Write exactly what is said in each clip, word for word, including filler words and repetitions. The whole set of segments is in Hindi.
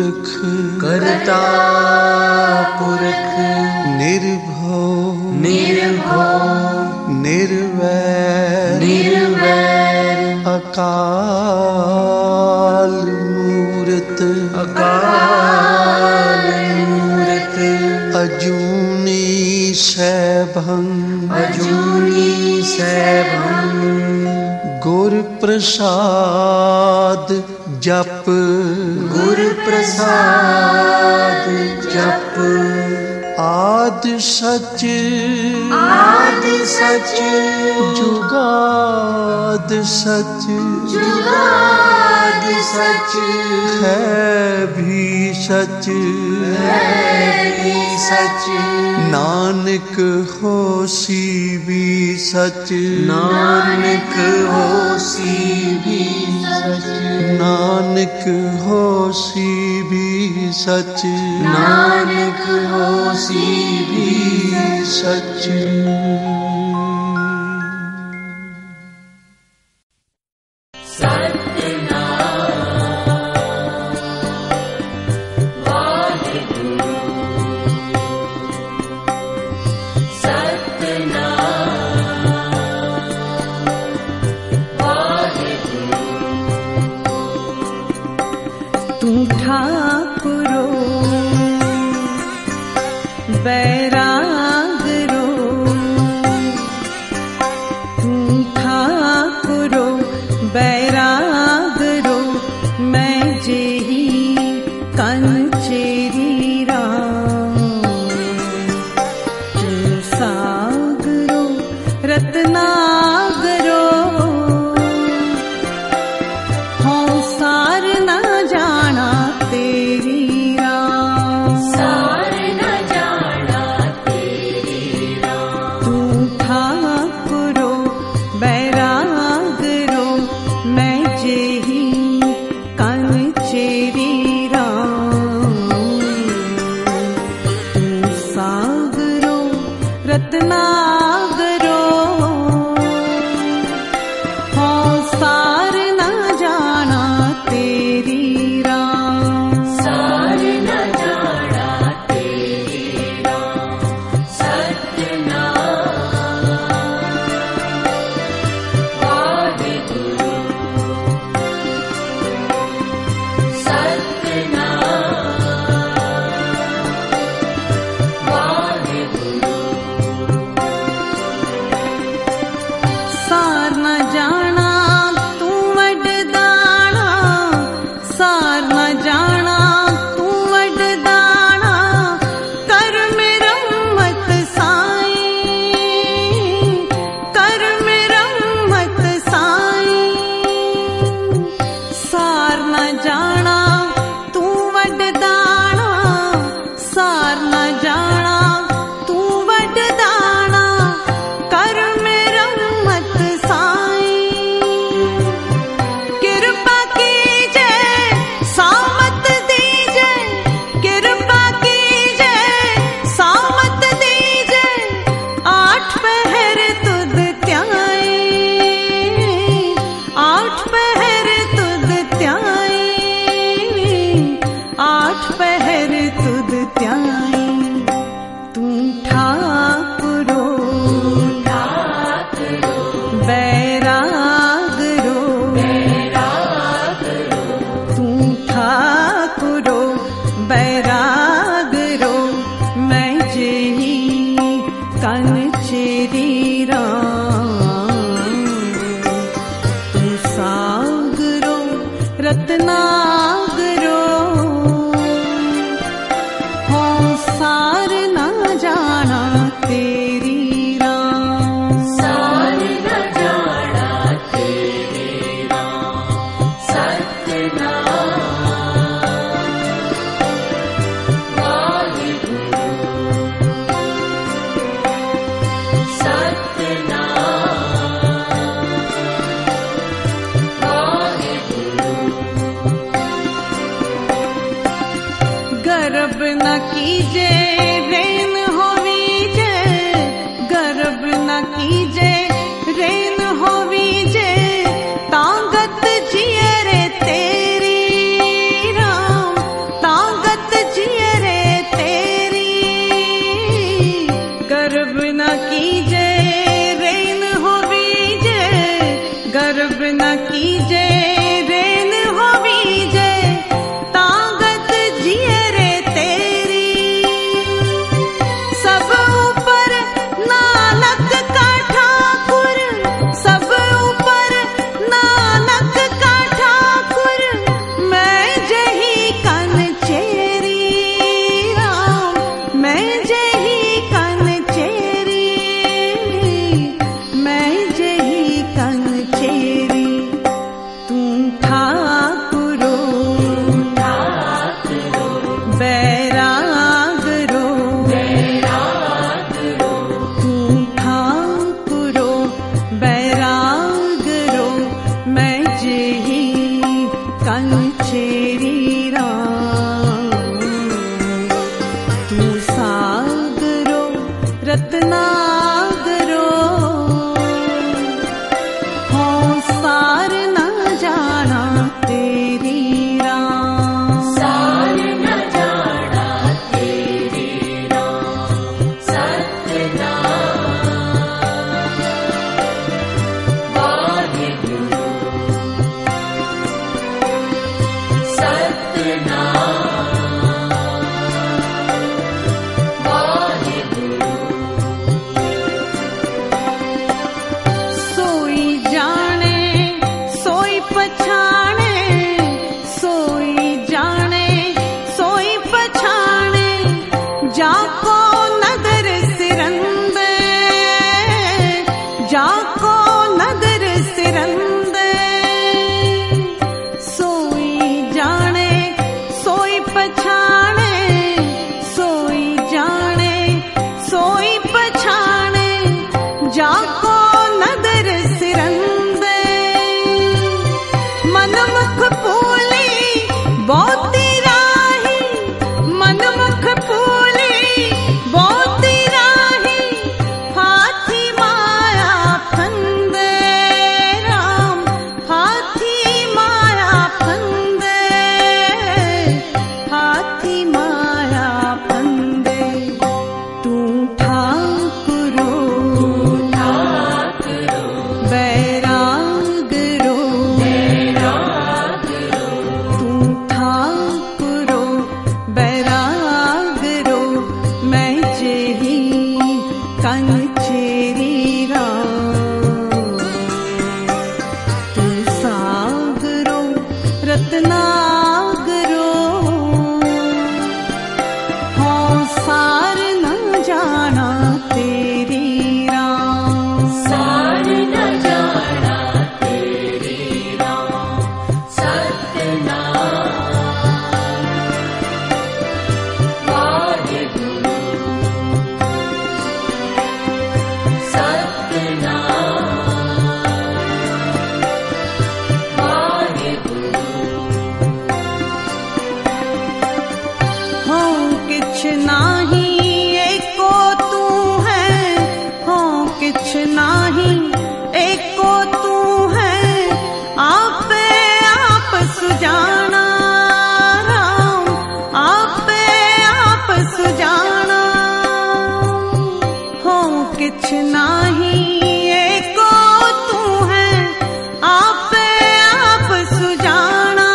पुरख करता पुरख निर्भव निर्भव निर्वैर निर्वैर अकाल मूरत अकाल मूरत अजूनी सैभं अजूनी सैभं गुर प्रसाद जप गुर प्रसाद जप आद सच आद सच जुगाद सच जुगाद सच है भी सच है भी सच नानक होसी भी सच नानक होसी भी सच नानक होसी भी सच नानक होसी भी सच। तांगत जियरे तेरी राम रत्नागरो हो सार न जाना तेरी राम, सार न जाना तेरी राम। सतनाम वाहिगुरु, सतनाम जाको नदर सिरंदे, जाको नदर सिरंदे, सोई जाने सोई पछाणे, सोई जाने सोई पछाणे, जाको नदर सिरंदे। मनमुख पूली बहुती राही, मनमुख पूली बहुती राही, हाथी माया फंदे राम, हाथी माया फंदे, हाथी माया फंदे। तू ठाकुरो, ठाकुरो बैरागरो, बैरागरो, तू ठाकुरो बैरागरो, मैं जेही कंचेरी राम। तू सागरो रत्नागरो हो सार न जाना तेरी राम, सार न जाना तेरी राम। सतनाम वाहिगुरु, सतनाम वाहिगुरु। हो किछ नाही एको तू है, हो किछ नाही एको तू है, आपे आप सुजाना राम, आपे आप सुजाना। हो किछ नाही एको तू है, आपे आप सुजाना।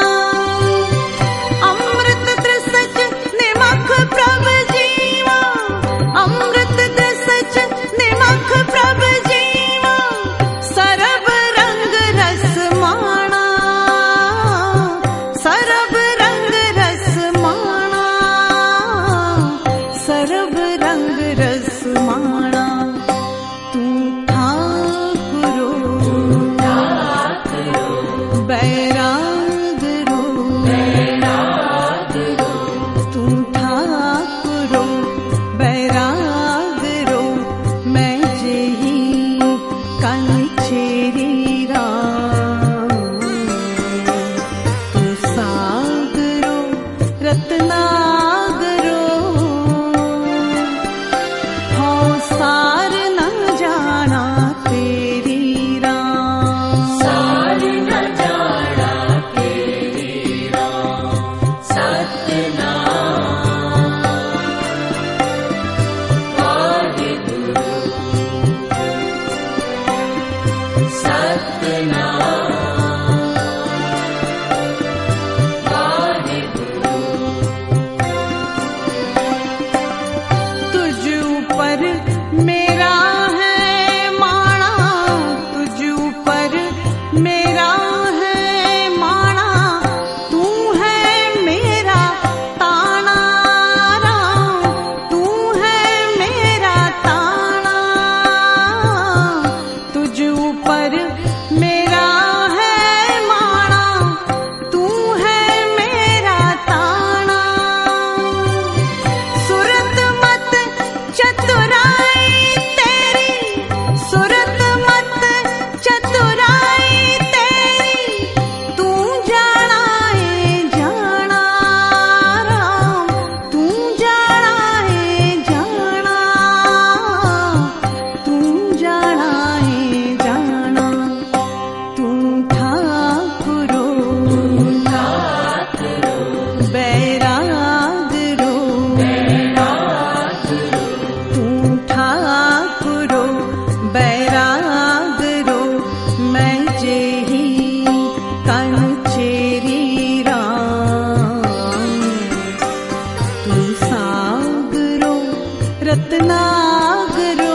अमृत दृसच निमख प्रभ जीवा, अमृत दृसच निमख प्रभ जीवा, सरब रंग रस माणा, सरब रंग रस माणा, सरब रंग रस माणा। तू ठाकुरो, ठाकुरो बैरागरो, बैरागरो, तू ठाकुरो बैरागरो, मैं जेही कंचेरी राम। तू सागरो रत्नागरो हो सार न जाना तेरी राम, सार न जाना तेरी राम। सतनाम वाहिगुरु, सतनाम वाहिगुरु। तुझ ऊपर मेरा है माणा, तुझ ऊपर मेरा है माणा, तू है मेरा ताना रत्नागरो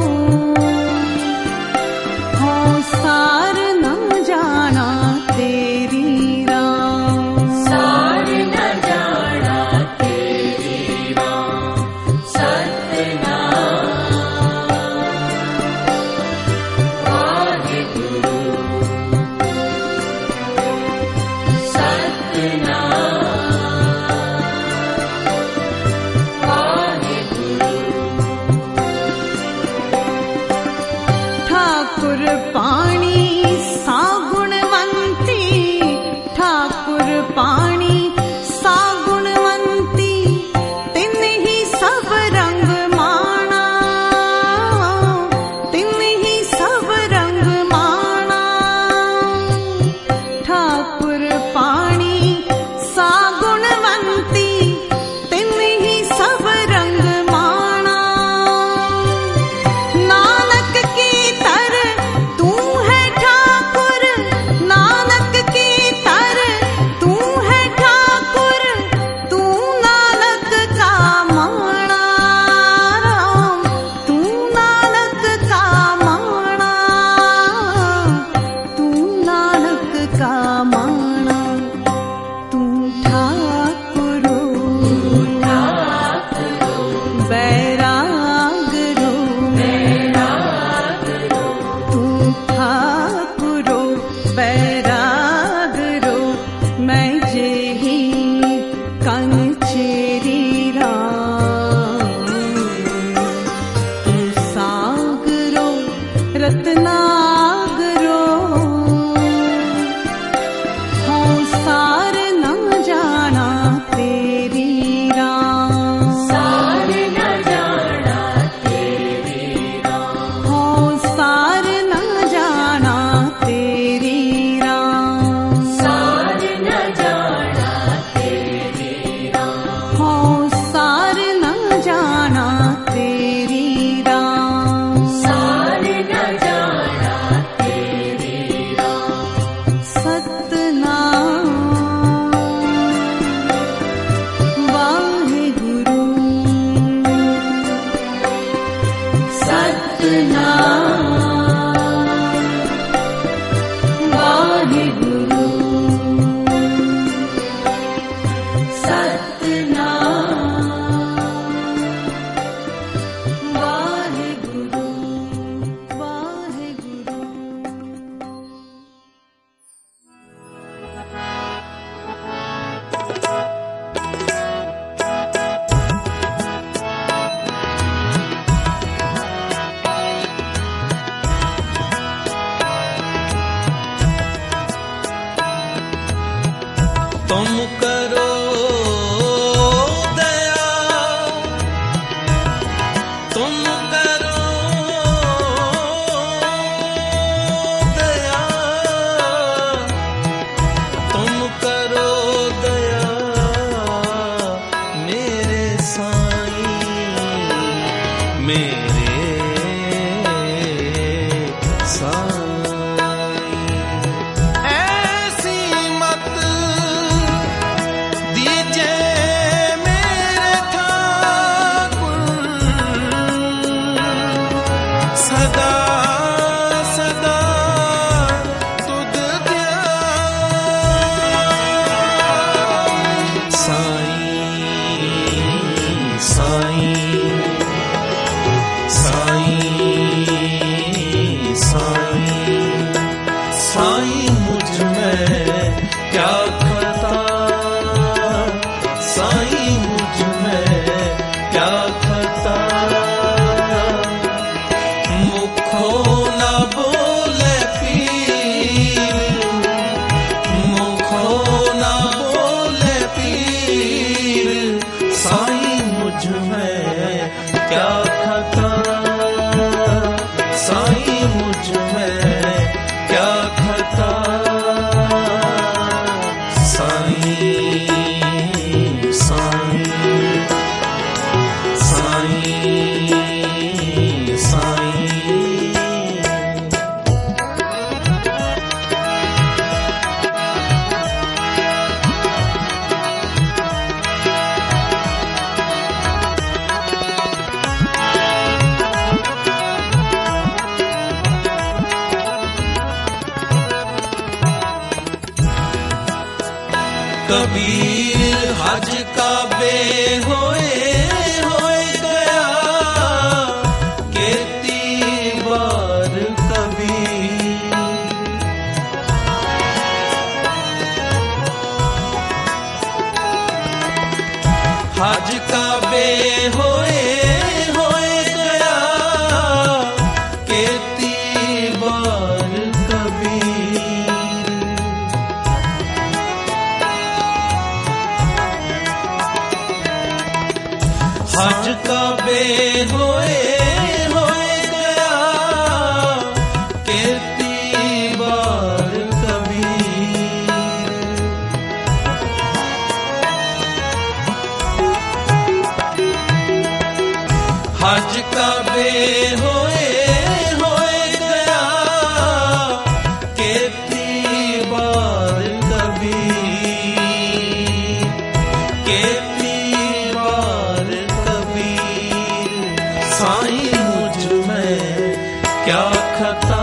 हो सार न जाना तेरी राम। सार न जाना तेरी राम सतनाम। वाहेगुरु सतनाम। ठाकुर पाणी सा गुणवंती, ठाकुर पाणी सा गुणवंती, तिन ही सब रंग माना, तिन ही सब रंग माना। ठाकुर पाणी सा गुणवंती, तिन ही सब रंग माना। नानक की तर तू है ठाकुर, नानक की तर तू है ठाकुर, तू नानक का माणा राम, तू नानक का माणा, तू नानक का माणा। तू ठाकुरो बैराग रो, तू ठाकुरो बैराग रो, मैं जेही कन चेरी राम। तू सागरो रत्नागरो हो सार न जाना तेरी राम। सार न जाना तेरी राम। हो सार न जाना तेरी राम। सार न जाना तेरी राम। हो सार न जाना तेरी राम। सार न जाना तेरी राम। सतनाम। वाहेगुरु सतनाम। वाहेगुरु सतनाम। वाहेगुरु वाहेगुरु। तुम करो दया, तुम करो दया, तुम करो दया मेरे साईं, मेरे साईं। ऐसी मत दीजे मेरे ठाकुर, सदा सदा तुद ध्यान। साईं साईं साईं साईं साईं मुझ में क्या खता, साईं मुझ में क्या खता। मुखो ना बोले पीर, मुखो ना बोले पीर, साईं मुझ में क्या खता, साईं मुझ में क्या खता। साईं साईं कबीर हज का बे होए होए गया, केती बार कबीर। हज का बे होए होए गया, केती बार कबीर। हज का बे होए होए गया, केती बार कबीर। हज का बे होए होए गया, केती बार कबीर। केती बार कबीर, साईं मुझ में क्या खता,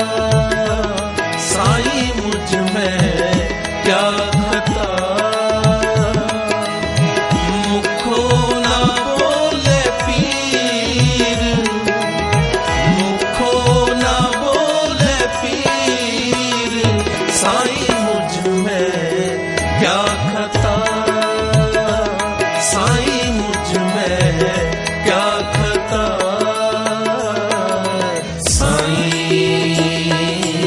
साईं मुझ में क्या खता। मुखो ना बोले पीर, मुखो ना बोले पीर, साईं मुझ में क्या खता, साईं मुझ में क्या खता। साईं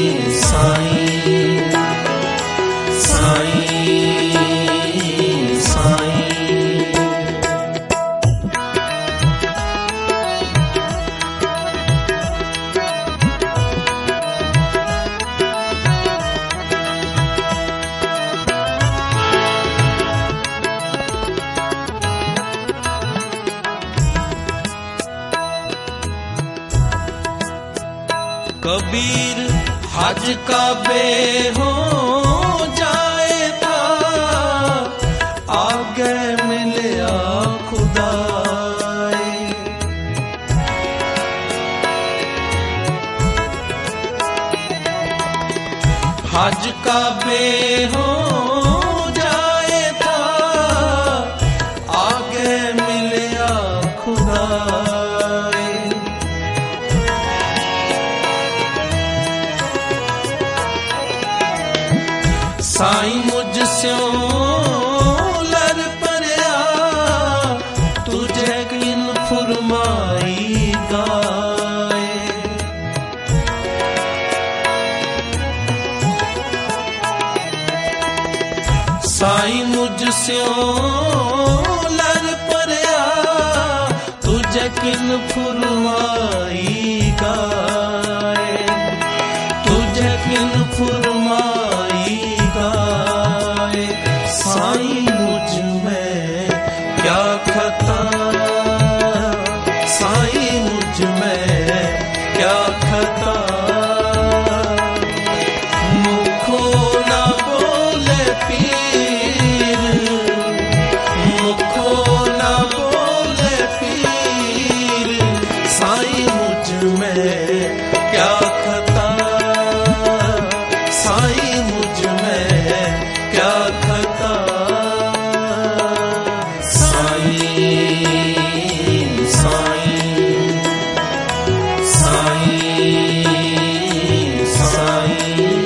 साईं साईं साईं। कबीर हज का बे हो जाए था, आगे मिलया खुदाए। हज का बे हो जाए था, आगे मिलया खुदाए। साईं मुझस्यों लर परया, तुझे किन फुरमाई गाए। साईं मुझस्यों लर परया, तुझे किन फुरमाई गाए। तुझे किन फुरमाई गाए, साईं मुझ में क्या खता, साईं मुझ में क्या खता। मुखो ना बोले पीर, मुखो ना बोले पीर, साईं मुझ में क्या खता, साईं मुझ में क्या खता। साईं साईं साईं साईं।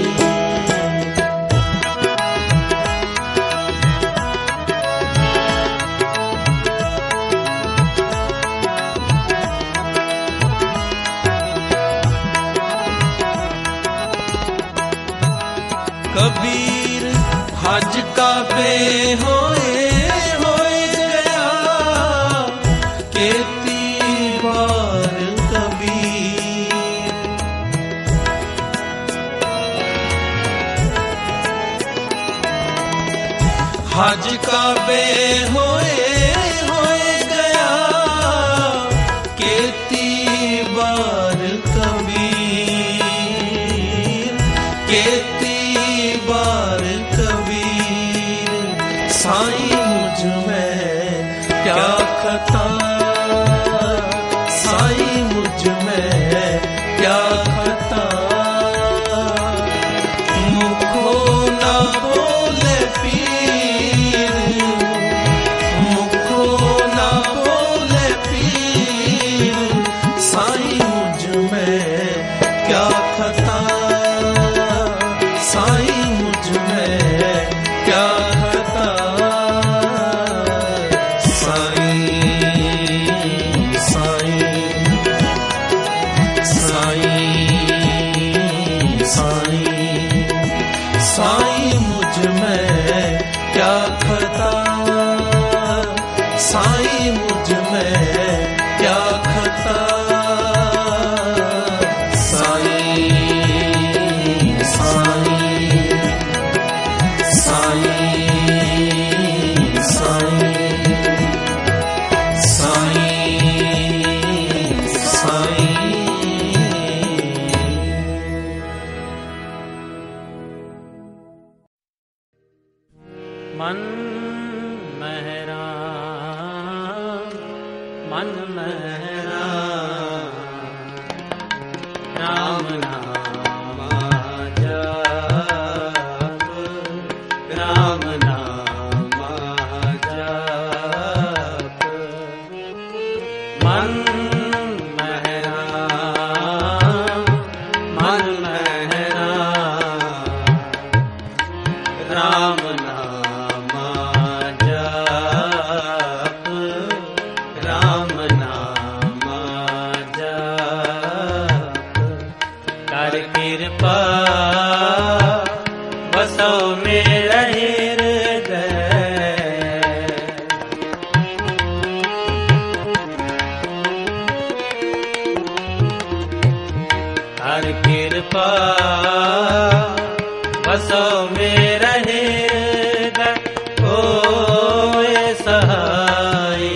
कबीर हज का बे होए होए गया, केती बार कबीर। हज का बे होए होए गया, केती बार कबीर। केती बार कबीर, साईं मुझ में क्या खता, साईं मुझ में क्या खता। मुखो ना बोले पीर, साईं मुझ में क्या खता, साईं साईं साईं साईं साईं साईं। मन महरा मन महरा राम नाम जप, राम नाम जप। मन महरा मन महरा राम नाम जप, राम नाम जप। कर कृपा बसो मेरा हृदय, कर कृपा बसो मेरा हृदय। होए सहाय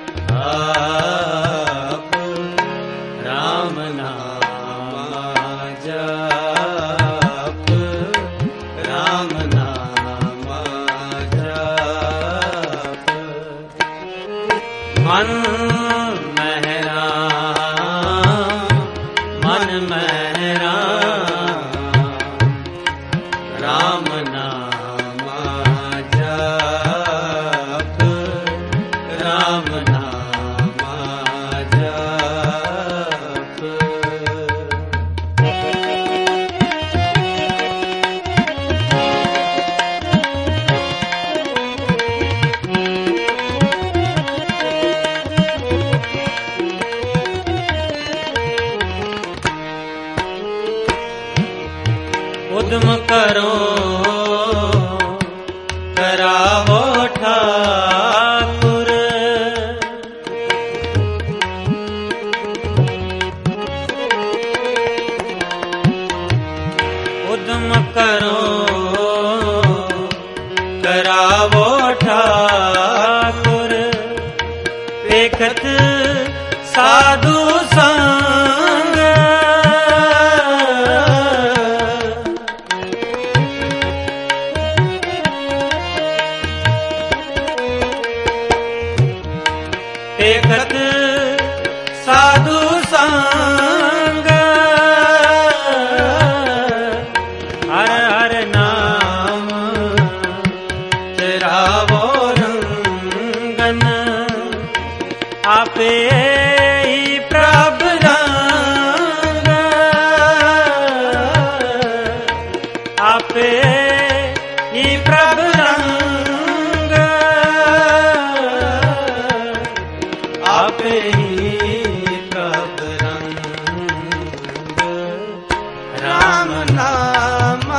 आप, राम नाम जप, राम नाम जप। मन महरा मन महरा राम नाम जप, राम नाम जप। उद्यम करो करावो ठाकुर, उद्यम करो करावो ठाकुर। देखत साधु संग, देखत साधु संग। हर हर नाम तेरा वो रंगन, आपे ही प्रभ रंग, आपे ही प्रभ रंग, आपे ही प्रभ रंग। राम नाम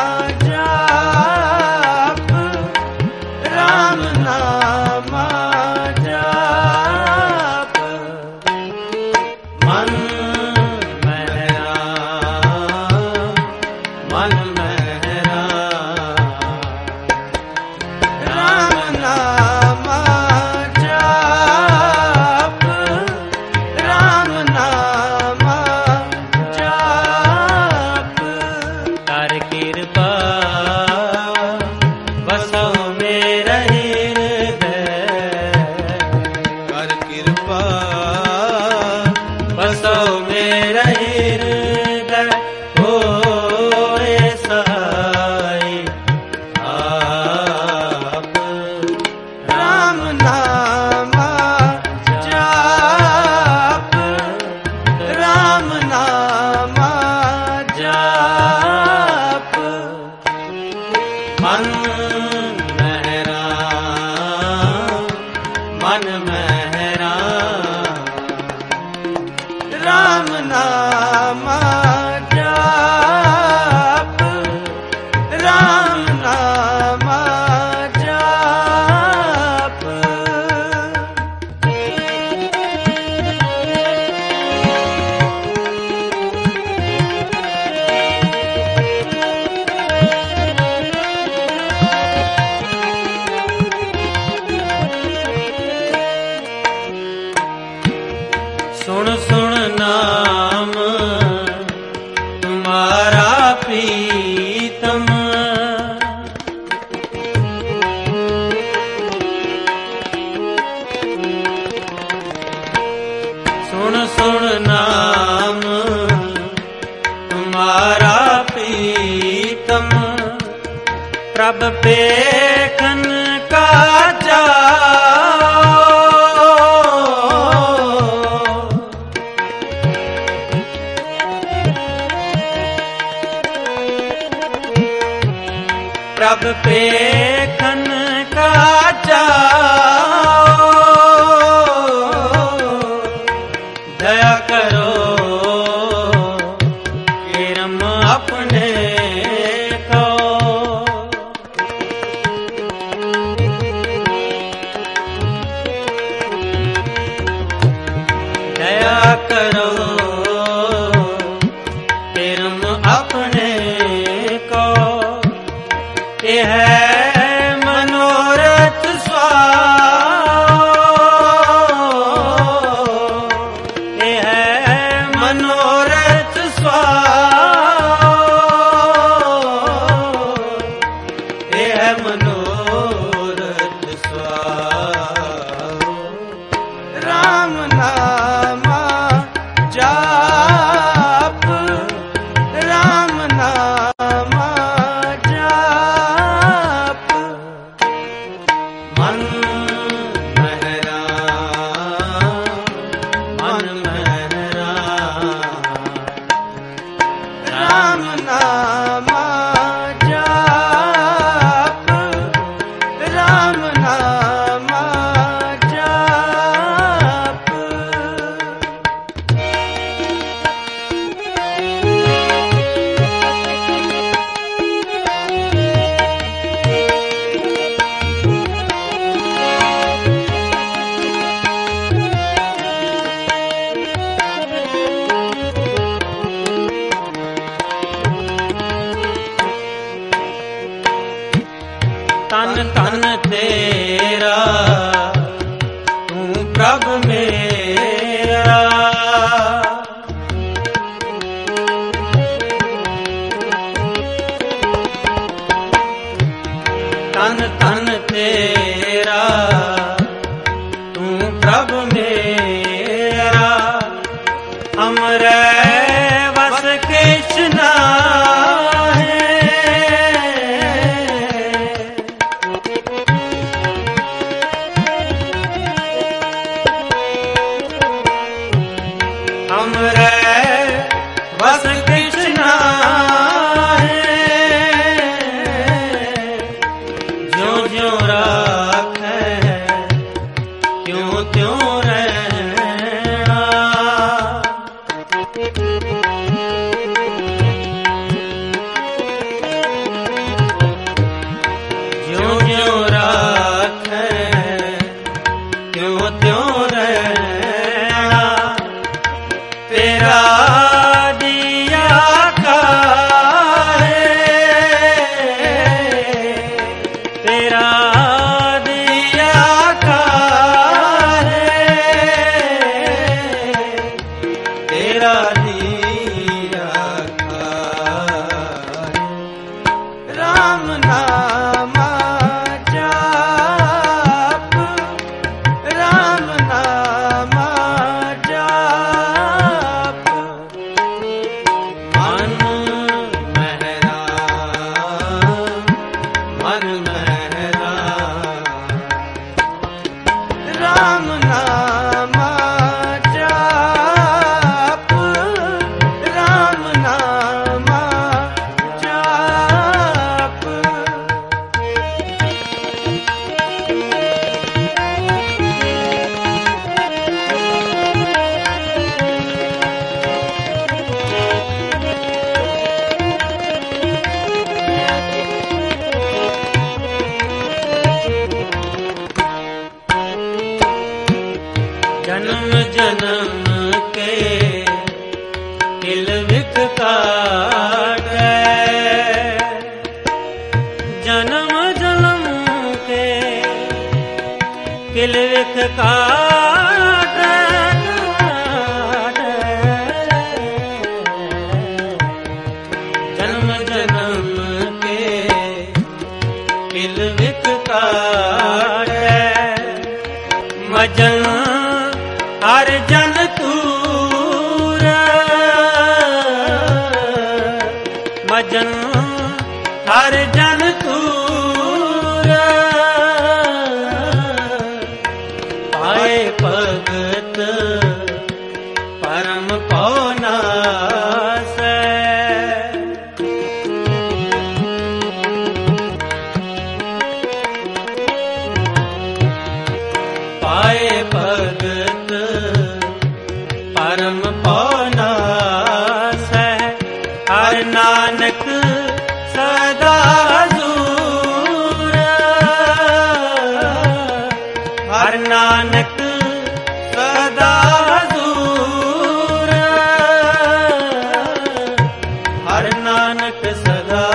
जप, राम नाम जप। मन महरा मन महरा राम नाम जप, राम नाम जप। कर कृपा बसो मेरा हृदय, कर कृपा बसो मेरा हृदय। होए सहाय आप, राम नाम जप, राम नाम जप। मन महरा मन महरा राम नाम जप, राम नाम जप। नाम तुम्हारा प्रीतम, प्रभ पेखन का जाओ। प्रभ पेखन का जाओ, दया करो किरम अपने को। दया करो किरम अपने को। ये है मनोरथ स्वाओ, ये है मनोरथ स्वाओ, ये है मनोरथ स्वाओ। राम नामा जाप, राम नामा जाप, मन महरा मन महरा। राम नामा जाप, राम नामा जाप। तन तन तेरा तू प्रभ मेरा, तन तन तेरा तू प्रभ मेरा। हमरे बस कृष्णा हमरे बस कृष्णा है। ज्यों ज्यों राखे त्यों त्यों रहना। ज्यों ज्यों राखे त्यों त्यों रहना। तेरा दिया का है, तेरा दिया का है, तेरा दिया का है। राम नामा जाप, राम नामा जाप। मन महरा मन महरा। राम नामा जाप, राम नामा जाप। जन्म जन्म के किल विख काटे, जन्म जन्म के किल विख काटे। जन्म जन्म के किल विख काटे। मजन हर जन तू पाए भगत परम पौनासै। पाए भगत परम पौनासै। हर नानक सदा हजूर। हर नानक सदा हजूर। हर नानक सदा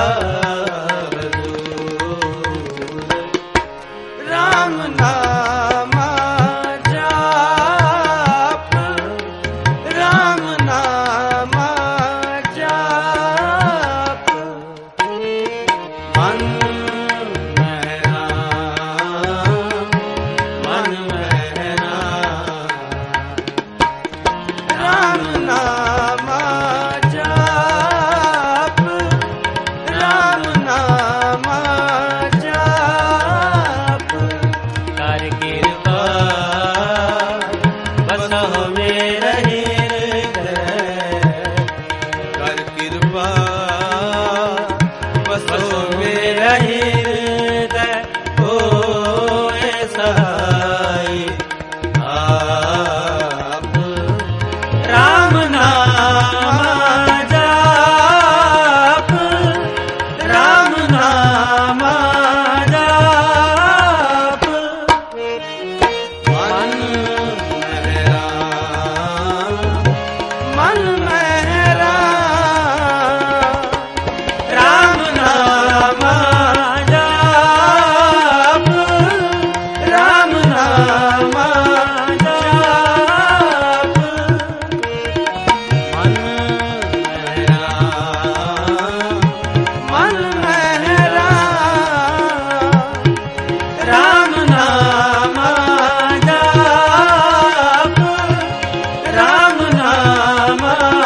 हजूर। राम नाम जाप। राम नाम जाप। मन में राम, मन में राम। राम नाम जाप। राम नाम जाप। कर कृपा बसहु मेरा हृदय। कर कृपा बसहु मेरा हृदय। होए सहाय आप। राम नाम जाप। राम नाम जाप। मन में राम, मन में राम। राम नाम जाप। राम नाम जाप। मन में राम, मन में राम। राम नाम जाप। राम नाम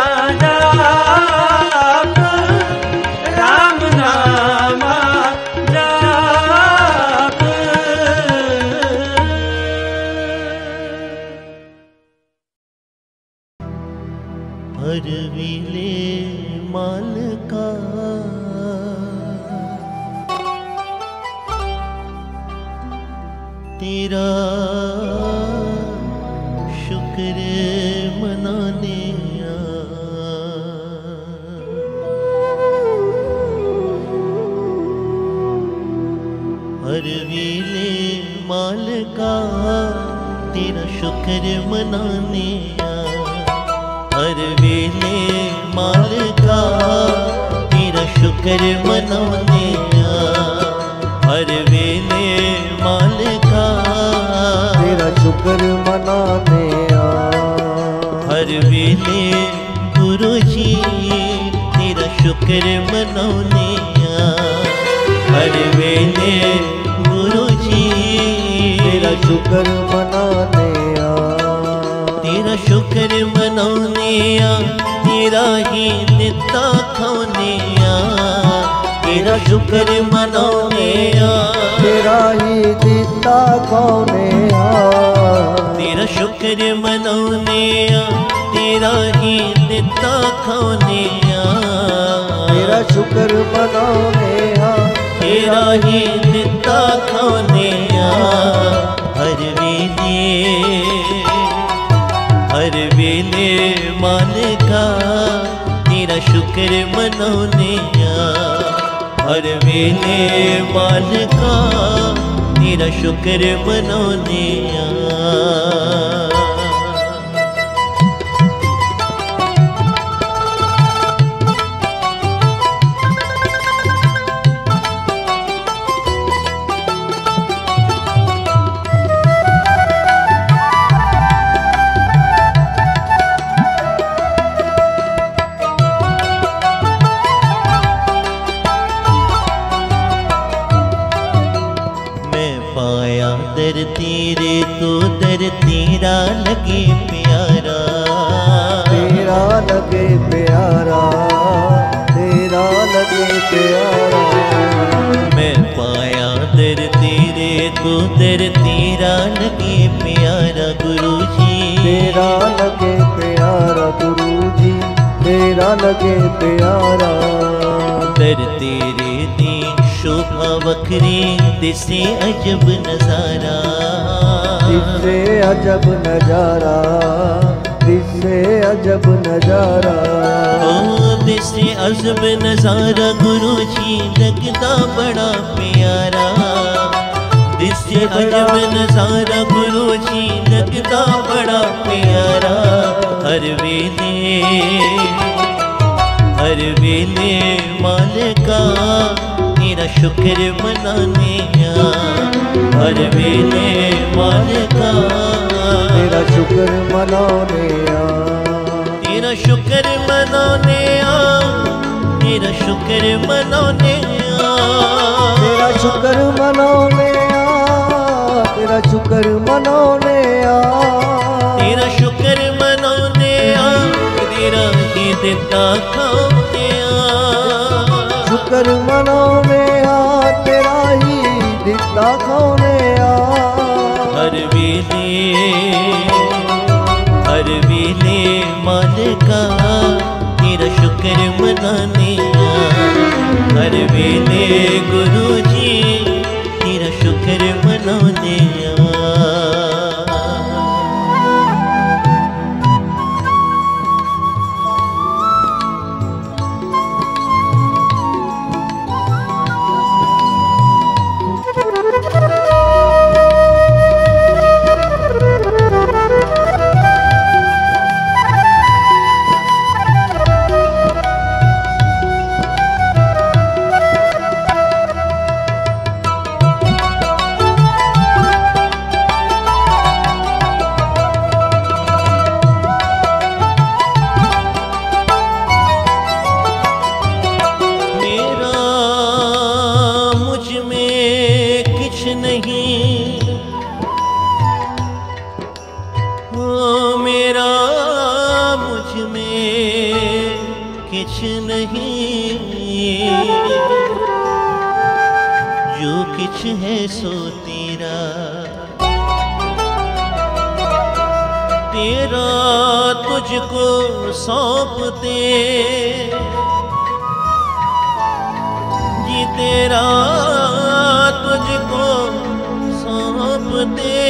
जाप। राम नाम जाप। हर विले माल का तेरा शुक्र मनाने हर विले माल का तेरा शुक्र मनाने हर वेले माल का तेरा शुक्र मनाने हर वेले माल का तेरा शुक्र मनाने हर वेले गुरु जी तेरा शुक्र मनाने हर वेले गुरु जी तेरा शुक्र मनाने तेरा शुक्र मनाने तेरा ही नित्ता खाने तेरा शुक्र मनाने तेरा ही दिता कौने तेरा शुक्र मनाने तेरा ही नित्ता खाने तेरा शुक्र मनाने तेरा ही नित्ता खाने हर वेले हर वेले मालिका तेरा शुक्र मनाने हर वेले मालिका तेरा शुक्र मनाने दर तेरे तो दर तेरा लगे प्यारा तेरा लगे प्यारा तेरा लगे प्यारा मैं पाया दर तेरे को दर तेरा लगे प्यारा गुरु जी, तेरा लगे प्यारा गुरु जी, तेरा लगे प्यारा। दर तेरे दी शोभा वखरी, दिसे अजब नजारा, दिसे अजब नजारा, दिसे अजब नजारा। ओ दिसे अजब नजारा गुरु जी, लगता बड़ा प्यारा। दिसे अजब नजारा गुरु जी, लगता बड़ा प्यारा। हर वेले हर वेले मालिका तेरा शुक्र मनाने आ, हर वेले मालिका तेरा शुक्र मनाने आ, तेरा शुक्र मनाने आ, तेरा शुक्र मनाने आ, तेरा शुक्र मनाने आ, तेरा शुक्र मनाने आ, तेरा शुक्र मनाने आ, तेरा ही दिता खाने आ, शुक्र मनाने आ, तेरा ही दिता खाने आ। हर वेले हर वेले मालिका तेरा शुक्र मनाने आ, हर वेले गुरु जी तेरा शुक्र मनाने आ। जो किछ है सो तेरा, तेरा तुझको सौंपते जी, तेरा तुझको सौंपते।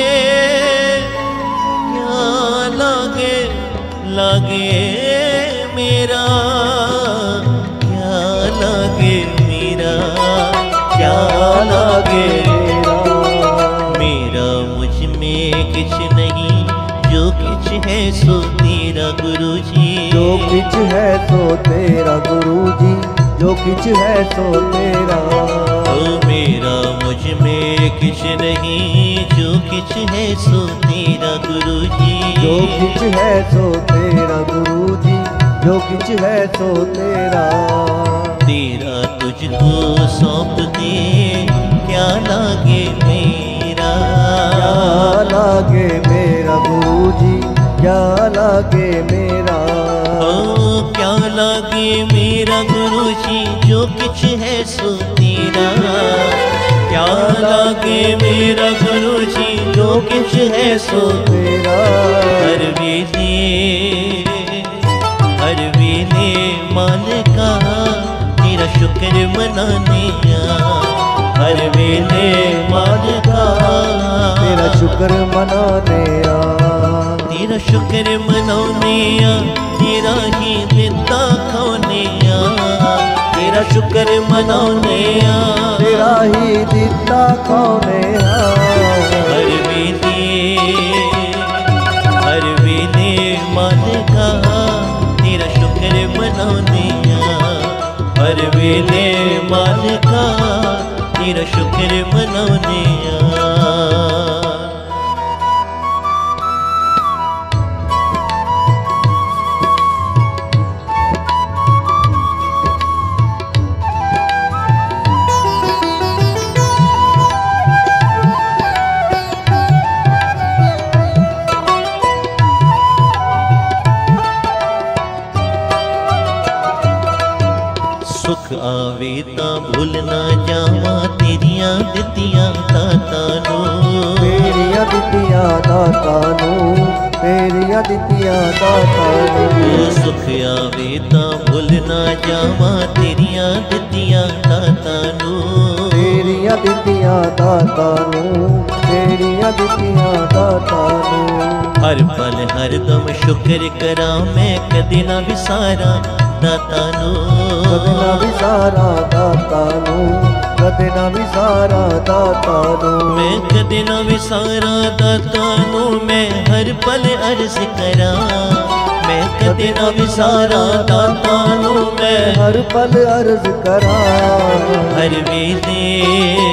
क्या लागे लागे मेरा, क्या लागे मेरा, क्या लागे मेरा, मुझ में किछ नहीं, जो किछ है सो तेरा गुरु जी, जो किछ है सो तेरा गुरु जी, जो किछ है सो तेरा। ओ मेरा मुझ में किछ नहीं, जो किछ है सो तेरा गुरु जी, जो किछ है सो तेरा गुरु जी, जो किछ है सो तेरा। तेरा तुझको सौंप दे, क्या लागे मेरा, क्या लागे मेरा गुरु जी, क्या लागे मेरा। ओ क्या लागे मेरा गुरु जी, जो किछ है सो तेरा। क्या लागे मेरा गुरु जी, जो किछ है सो तेरा। हर वेले हर वेले मालिका तेरा शुक्र मनाने आ, हर वेले मालिका तेरा शुक्र मनाने आ, तेरा शुक्र मनाने आ, तेरा ही दिता खाने आ, तेरा शुक्र मनाने आ, तेरा ही दिता खाने आ। हर वेले हर वेले मालिका तेरा शुक्र मनाने आ, हर वेले मालिका तेरा शुक्र मनाने आ। सुख आवे ता भूल ना जावा, तेरिया ਦਿੱਤੀਆਂ ਦਾਤਾਂ ਨੂੰ ਤੇਰੀਆਂ ਦਿੱਤੀਆਂ ਦਾਤਾਂ ਨੂੰ ਤੇਰੀਆਂ ਦਿੱਤੀਆਂ ਦਾਤਾਂ ਨੂੰ ਉਹ ਸੁਖ ਆਵੇ ਤਾਂ ਭੁੱਲ ਨਾ ਜਾਵਾਂ ਤੇਰੀਆਂ ਦਿੱਤੀਆਂ ਦਾਤਾਂ ਨੂੰ ਤੇਰੀਆਂ ਦਿੱਤੀਆਂ ਦਾਤਾਂ ਨੂੰ ਤੇਰੀਆਂ ਦਿੱਤੀਆਂ ਦਾਤਾਂ ਨੂੰ ਹਰ ਪਲ ਹਰ ਦਮ ਸ਼ੁਕਰ ਕਰਾਂ ਮੈਂ ਕਦੇ ਨਾ ਵਿਸਾਰਾਂ ਦਾਤਾਂ ਨੂੰ ਕਦੇ ਨਾ ਵਿਸਾਰਾਂ ਦਾਤਾਂ ਨੂੰ ਕਦੇ ਨਾ ਵਿਸਾਰਾਂ ਦਾਤਾਂ ਨੂੰ ਮੈਂ ਕਦੇ ਨਾ ਵਿਸਾਰਾਂ ਦਾਤਾਂ ਨੂੰ ਮੈਂ ਹਰ ਪਲ ਅਰਜ਼ ਕਰਾਂ ਮੈਂ ਕਦੇ ਨਾ ਵਿਸਾਰਾਂ ਦਾਤਾਂ ਨੂੰ ਮੈਂ ਹਰ ਪਲ ਅਰਜ਼ ਕਰਾਂ ਹਰ ਵੇਲੇ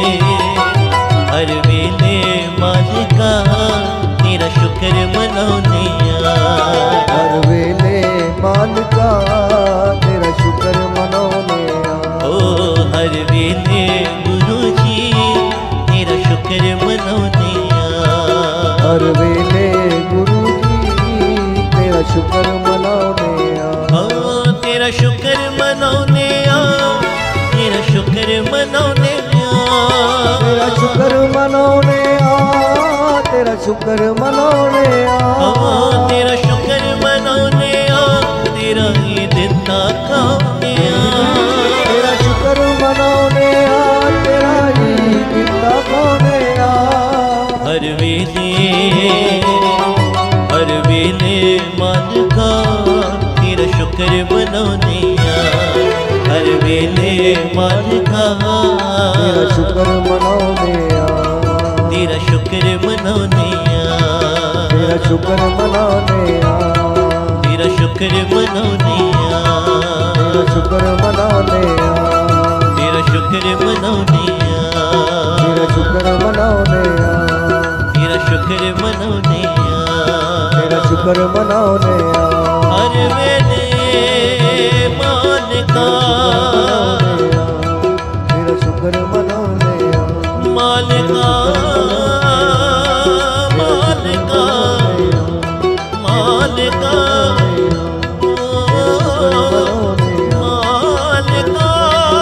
ਹਰ ਵੇਲੇ ਮਾਲਿਕਾ ਤੇਰਾ ਸ਼ੁਕਰ ਮਨਾਉਂਦੇ ਆ ਹਰ ਵੇਲੇ ਮਾਲਕਾ ਤੇਰਾ ਸ਼ੁਕਰ ਮਨਾਉਂਦੇ ਆ ਓ ਹਰ ਵੇਲੇ ਗੁਰੂ ਜੀ ਤੇਰਾ ਸ਼ੁਕਰ ਮਨਾਉਂਦੇ ਆ ਹਰ ਵੇਲੇ ਗੁਰੂ ਜੀ ਤੇਰਾ ਸ਼ੁਕਰ ਮਨਾਉਂਦੇ ਆ ਓ ਤੇਰਾ ਸ਼ੁਕਰ ਮਨਾਉਂਦੇ ਆ ਤੇਰਾ ਸ਼ੁਕਰ ਮਨਾਉਂਦੇ ਆ ਤੇਰਾ ਸ਼ੁਕਰ ਮਨਾਉਂਦੇ ਆ ਤੇਰਾ ਸ਼ੁਕਰ ਮਨਾਉਂਦੇ ਆ ਓ ਤੇਰਾ ਸ਼ੁਕਰ ਮਨਾਉਂਦੇ ਆ ਤੇਰਾ ਹੀ ਦਿੱਤਾ ਖਾਉਂਦੇ ਆ ਤੇਰਾ ਸ਼ੁਕਰ ਮਨਾਉਂਦੇ ਆ ਤੇਰਾ ਹੀ ਦਿੱਤਾ ਖਾਉਂਦੇ ਆ ਹਰ ਵੇਲੇ ਹਰ ਵੇਲੇ ਮਾਲਕਾ ਤੇਰਾ ਸ਼ੁਕਰ ਮਨਾਉਂਦੇ ਆ ਹਰ ਵੇਲੇ ਮਾਲਕਾ ਤੇਰਾ ਸ਼ੁਕਰ ਮਨਾਉਂਦੇ ਆ ਤੇਰਾ ਸ਼ੁਕਰ ਮਨਾਉਂਦੇ ਆ ਤੇਰਾ ਸ਼ੁਕਰ ਮਨਾਉਂਦੇ ਆ ਤੇਰਾ ਸ਼ੁਕਰ ਮਨਾਉਂਦੇ ਆ ਤੇਰਾ ਸ਼ੁਕਰ ਮਨਾਉਂਦੇ ਆ ਤੇਰਾ ਸ਼ੁਕਰ ਮਨਾਉਂਦੇ ਆ ਤੇਰਾ ਸ਼ੁਕਰ ਮਨਾਉਂਦੇ ਆ ਤੇਰਾ ਸ਼ੁਕਰ ਮਨਾਉਂਦੇ ਆ ਤੇਰਾ ਸ਼ੁਕਰ ਮਨਾਉਂਦੇ ਆ ਹਰ ਵੇਲੇ ਮਾਲਕਾ ਤੇਰਾ ਸ਼ੁਕਰ ਮਨਾਉਂਦੇ ਆ ਮਾਲਕਾ ਮਾਲਕਾ ਮਾਲਕਾ ਮਾਲਕਾ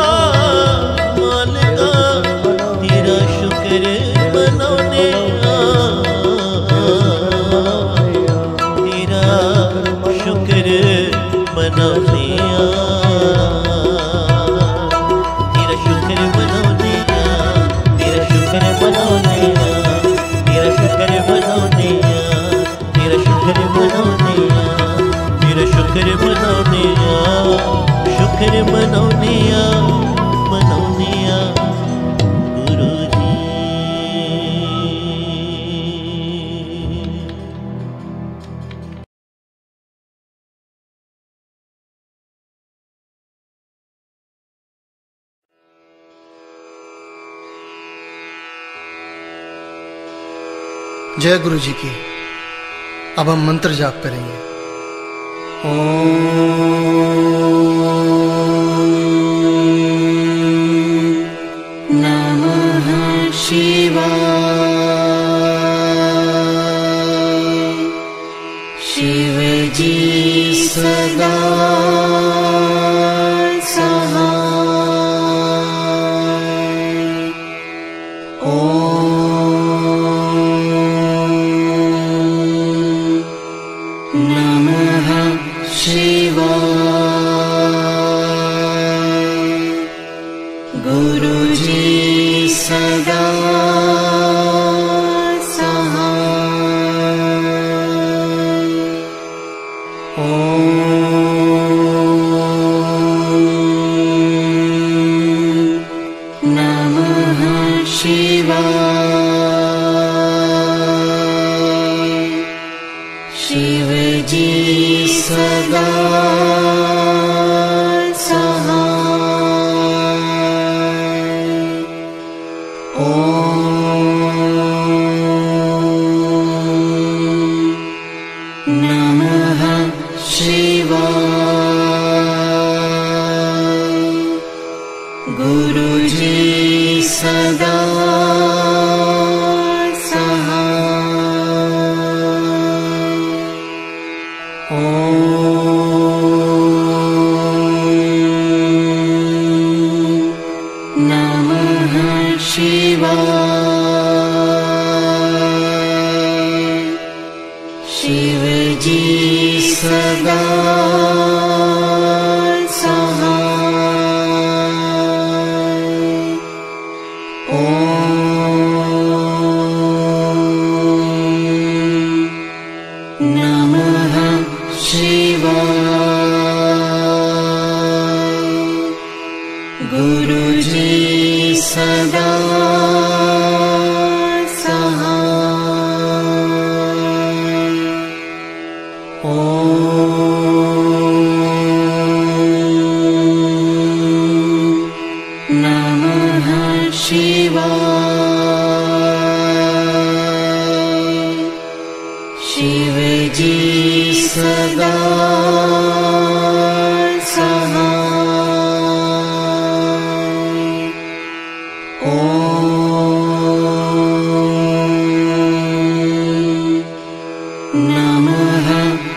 ਮਾਲਕਾ ਤੇਰਾ ਸ਼ੁਕਰ ਮਨਾਉਂਦੇ ਆ ਤੇਰਾ ਸ਼ੁਕਰ ਮਨਾਉਂਦੇ ਆ ਤੇਰਾ ਸ਼ੁਕਰ ਮਨਾਉਂਦੇ ਆ ਤੇਰਾ ਸ਼ੁਕਰ ਮਨਾਉਂਦੇ ਆ ਤੇਰਾ ਸ਼ੁਕਰ ਮਨਾਉਂਦੇ ਆ ਤੇਰਾ ਸ਼ੁਕਰ ਮਨਾਉਂਦੇ ਆ ਤੇਰਾ ਸ਼ੁਕਰ ਮਨਾਉਂਦੇ ਆ ਸ਼ੁਕਰ ਮਨਾਉਂਦੇ ਆ ਮਨਾਉਂਦੇ ਆ ਗੁਰੂ ਜੀ जय गुरु जी की। अब हम मंत्र जाप करेंगे। ओम नमः शिवाय। शिव जी सदा सहाय। नमः शिवाय। गुरुजी सदा सहाय। ओम नमः शिवाय। शिव जी सदा सहाय। ओम नमः शिवाय। गुरुजी सदा सहाय। ओम नमः शिवाय। शिव जी सदा सहाय। ओम नमः शिवाय। गुरु जी सदा सहाय। ओम नमः शिवाय। शिव जी सदा सहाय। ओम नमः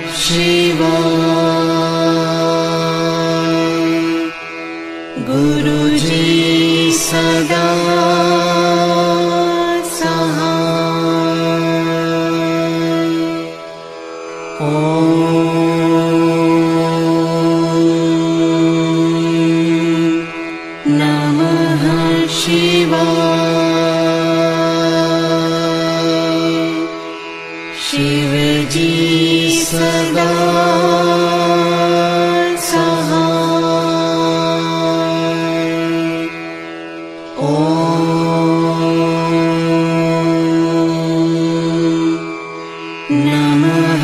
शिवाय। गुरु जी सदा सहाय। ओम नमः शिवाय। शिव जी सदा सहाय। ओम नमः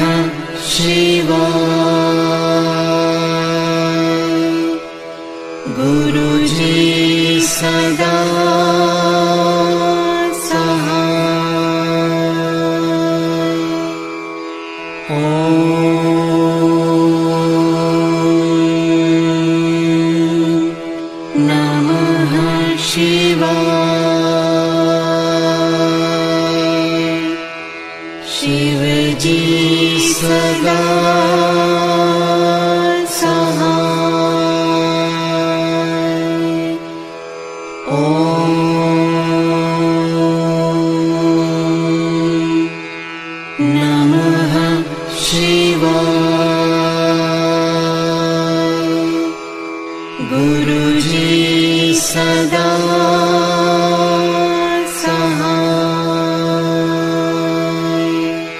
शिवाय। गुरु जी सदा सहाय। ओम नमः शिवाय। शिव जी सदा सहाय। ओम नमः शिवाय। गुरु जी सदा सहाय।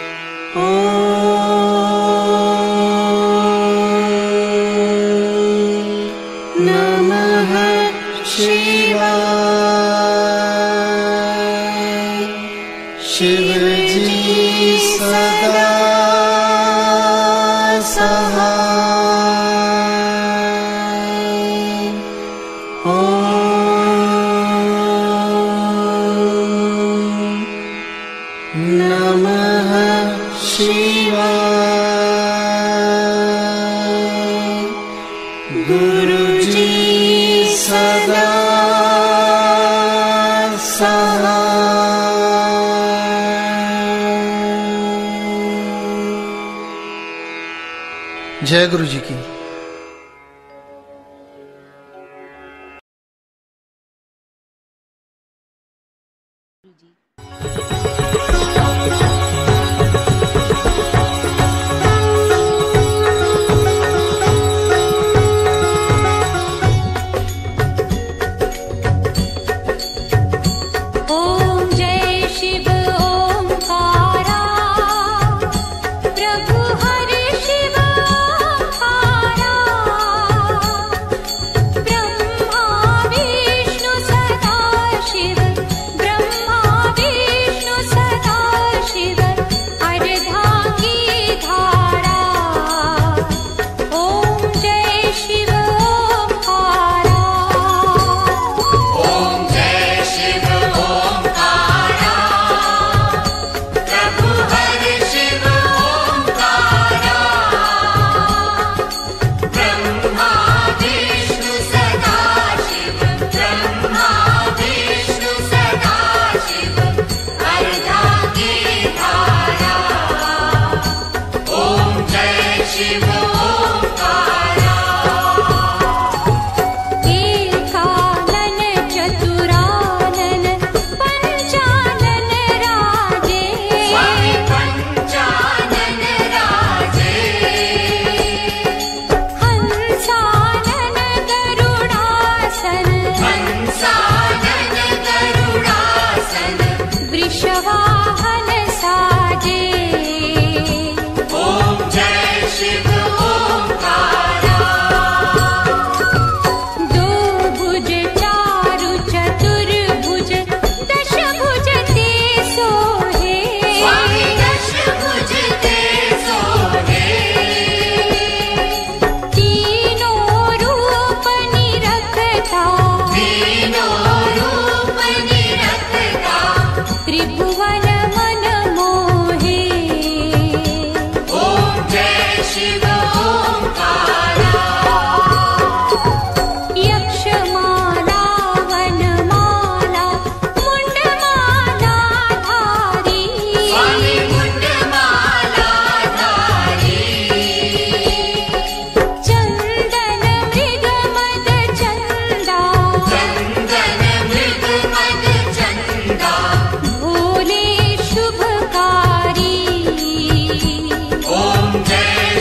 ओम नमः शिवाय। शिव जी सदा सहाय। ओम नमः शिवाय। गुरु जी सदा सहाय। जय गुरु जी की। ओम जय शिव ओंकारा, प्रभु हरि शिव ओंकारा।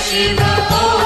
शिव ओम